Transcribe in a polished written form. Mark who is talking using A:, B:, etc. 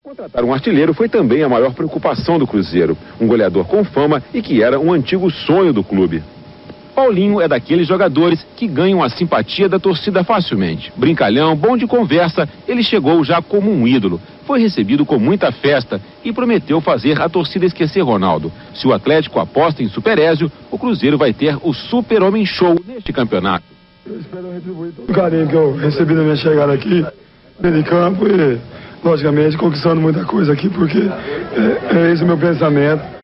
A: Contratar um artilheiro foi também a maior preocupação do Cruzeiro. Um goleador com fama e que era um antigo sonho do clube. Paulinho é daqueles jogadores que ganham a simpatia da torcida facilmente. Brincalhão, bom de conversa, ele chegou já como um ídolo. Foi recebido com muita festa e prometeu fazer a torcida esquecer Ronaldo. Se o Atlético aposta em Super Ézio, o Cruzeiro vai ter o Super-Homem Show neste campeonato.
B: Eu espero retribuir todo o carinho que eu recebi na minha chegada aqui, dentro de campo e, logicamente, conquistando muita coisa aqui, porque é esse o meu pensamento.